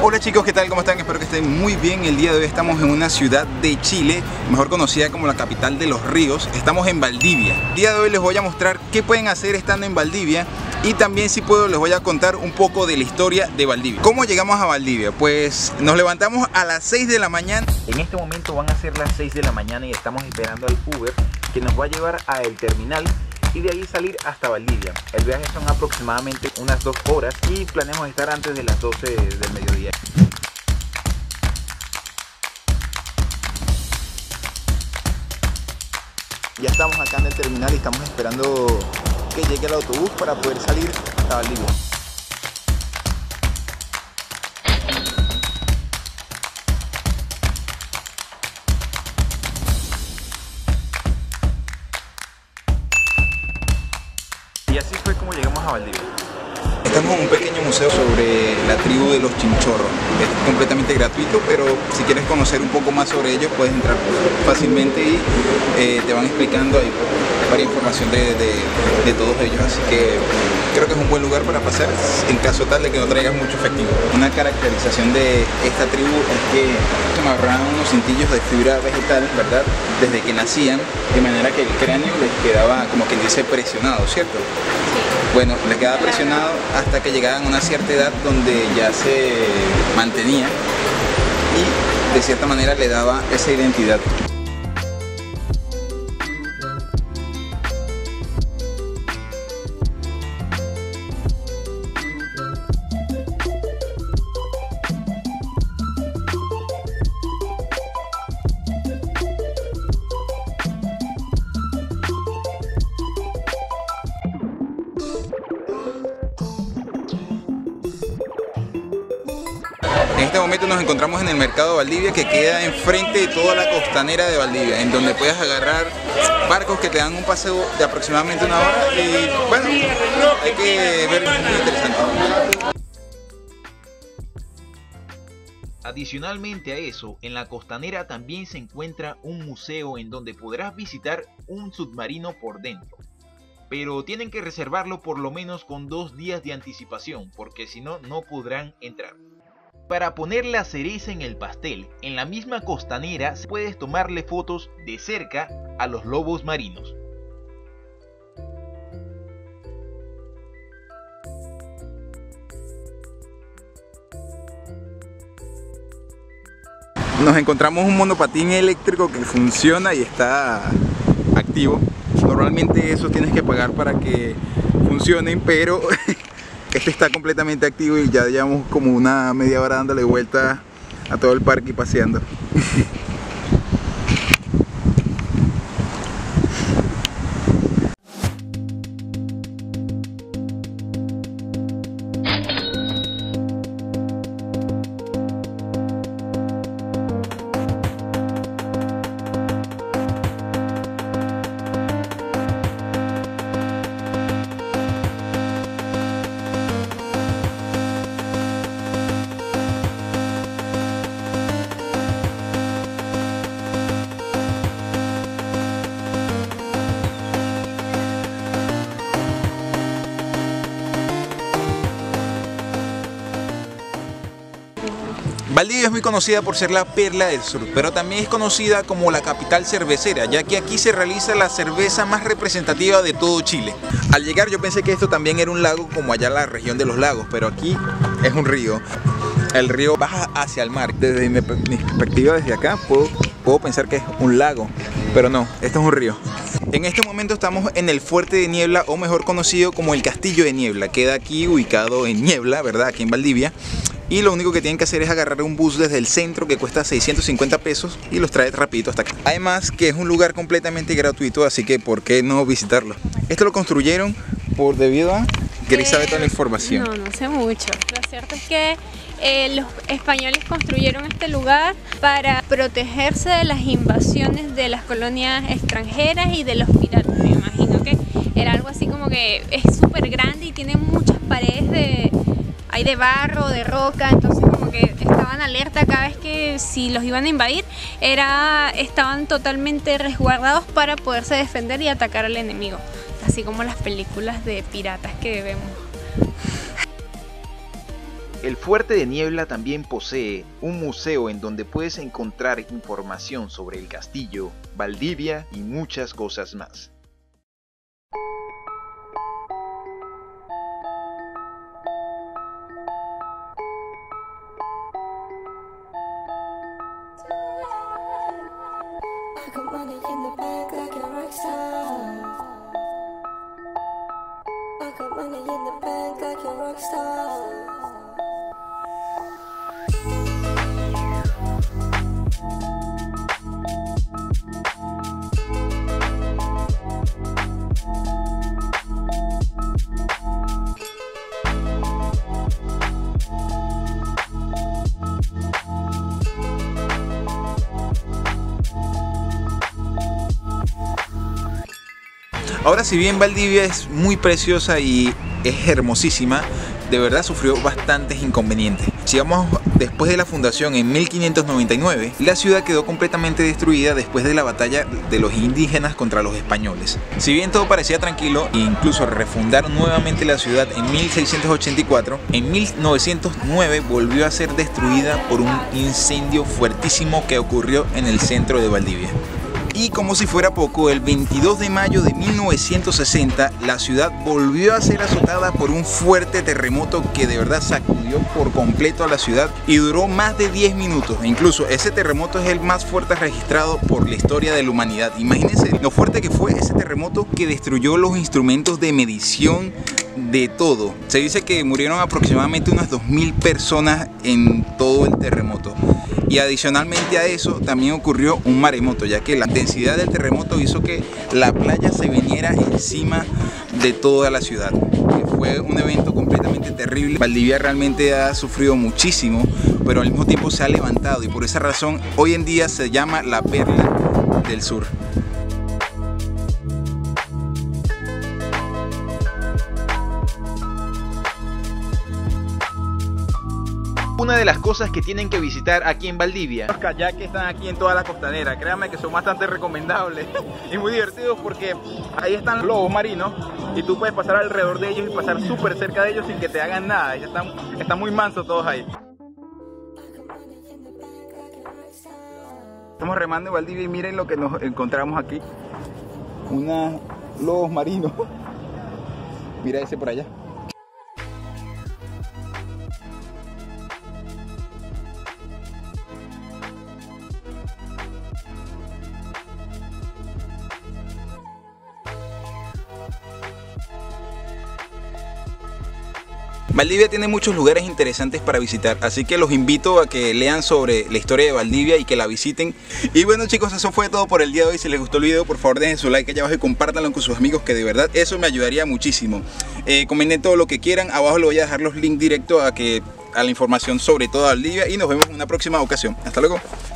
Hola chicos, ¿qué tal? ¿Cómo están? Espero que estén muy bien. El día de hoy estamos en una ciudad de Chile, mejor conocida como la capital de los ríos. Estamos en Valdivia. El día de hoy les voy a mostrar qué pueden hacer estando en Valdivia y también, si puedo, les voy a contar un poco de la historia de Valdivia. ¿Cómo llegamos a Valdivia? Pues nos levantamos a las 6 de la mañana. En este momento van a ser las 6 de la mañana y estamos esperando al Uber que nos va a llevar a el terminal y de ahí salir hasta Valdivia. El viaje son aproximadamente unas 2 horas y planeamos estar antes de las 12 del mediodía. Ya estamos acá en el terminal y estamos esperando que llegue el autobús para poder salir a Valdivia. Y así fue como llegamos a Valdivia. Estamos en un pequeño museo sobre la tribu de los chinchorros. Es completamente gratuito, pero si quieres conocer un poco más sobre ellos puedes entrar fácilmente y te van explicando ahí varias información de todos ellos. Así que creo que es un buen lugar para pasar en caso tal de que no traigas mucho efectivo. Una caracterización de esta tribu es que se amarraban unos cintillos de fibra vegetal, ¿verdad? Desde que nacían, de manera que el cráneo les quedaba, como quien dice, presionado, ¿cierto? Bueno, les quedaba presionado hasta que llegaban a una cierta edad donde ya se mantenía y de cierta manera le daba esa identidad. En este momento nos encontramos en el mercado de Valdivia, que queda enfrente de toda la costanera de Valdivia, en donde puedes agarrar barcos que te dan un paseo de aproximadamente 1 hora y bueno, hay que ver, es muy interesante. Adicionalmente a eso, en la costanera también se encuentra un museo en donde podrás visitar un submarino por dentro. Pero tienen que reservarlo por lo menos con 2 días de anticipación, porque si no, no podrán entrar. Para poner la cereza en el pastel, en la misma costanera puedes tomarle fotos de cerca a los lobos marinos. Nos encontramos un monopatín eléctrico que funciona y está activo. Normalmente eso tienes que pagar para que funcionen, pero este está completamente activo y ya llevamos como una media hora dándole vuelta a todo el parque y paseando. Valdivia es muy conocida por ser la perla del sur, pero también es conocida como la capital cervecera, ya que aquí se realiza la cerveza más representativa de todo Chile. Al llegar yo pensé que esto también era un lago como allá en la región de los lagos, pero aquí es un río. El río baja hacia el mar. Desde mi perspectiva, desde acá, puedo pensar que es un lago, pero no, esto es un río. En este momento estamos en el Fuerte de Niebla, o mejor conocido como el Castillo de Niebla. Queda aquí ubicado en Niebla, ¿verdad? Aquí en Valdivia. Y lo único que tienen que hacer es agarrar un bus desde el centro que cuesta 650 pesos y los trae rapidito hasta acá. Además que es un lugar completamente gratuito, así que ¿por qué no visitarlo? Esto lo construyeron debido a que Gris sabe toda la información. No sé mucho. Lo cierto es que los españoles construyeron este lugar para protegerse de las invasiones de las colonias extranjeras y de los piratas. Me imagino que era algo así como que es súper grande y tiene muchas paredes hay de barro, de roca, entonces como que estaban alerta cada vez que si los iban a invadir, estaban totalmente resguardados para poderse defender y atacar al enemigo, así como las películas de piratas que vemos. El Fuerte de Niebla también posee un museo en donde puedes encontrar información sobre el castillo, Valdivia y muchas cosas más. Ahora, si bien Valdivia es muy preciosa y es hermosísima, de verdad sufrió bastantes inconvenientes. Si vamos después de la fundación en 1599, la ciudad quedó completamente destruida después de la batalla de los indígenas contra los españoles. Si bien todo parecía tranquilo e incluso refundaron nuevamente la ciudad en 1684, en 1909 volvió a ser destruida por un incendio fuertísimo que ocurrió en el centro de Valdivia. Y como si fuera poco, el 22 de mayo de 1960 la ciudad volvió a ser azotada por un fuerte terremoto que de verdad sacudió por completo a la ciudad y duró más de 10 minutos. Incluso ese terremoto es el más fuerte registrado por la historia de la humanidad. Imagínense lo fuerte que fue ese terremoto, que destruyó los instrumentos de medición de todo. Se dice que murieron aproximadamente unas 2000 personas en todo el terremoto. Y adicionalmente a eso también ocurrió un maremoto, ya que la intensidad del terremoto hizo que la playa se viniera encima de toda la ciudad. Fue un evento completamente terrible. Valdivia realmente ha sufrido muchísimo, pero al mismo tiempo se ha levantado y por esa razón hoy en día se llama la Perla del Sur. Una de las cosas que tienen que visitar aquí en Valdivia. Los kayaks están aquí en toda la costanera, créanme que son bastante recomendables y muy divertidos porque ahí están lobos marinos y tú puedes pasar alrededor de ellos y pasar súper cerca de ellos sin que te hagan nada. Y están muy mansos todos ahí. Estamos remando en Valdivia y miren lo que nos encontramos aquí. Unos lobos marinos. Mira ese por allá. Valdivia tiene muchos lugares interesantes para visitar, así que los invito a que lean sobre la historia de Valdivia y que la visiten. Y bueno chicos, eso fue todo por el día de hoy. Si les gustó el video, por favor dejen su like allá abajo y compártanlo con sus amigos, que de verdad eso me ayudaría muchísimo. Comenten todo lo que quieran, abajo les voy a dejar los links directos a la información sobre toda Valdivia y nos vemos en una próxima ocasión. Hasta luego.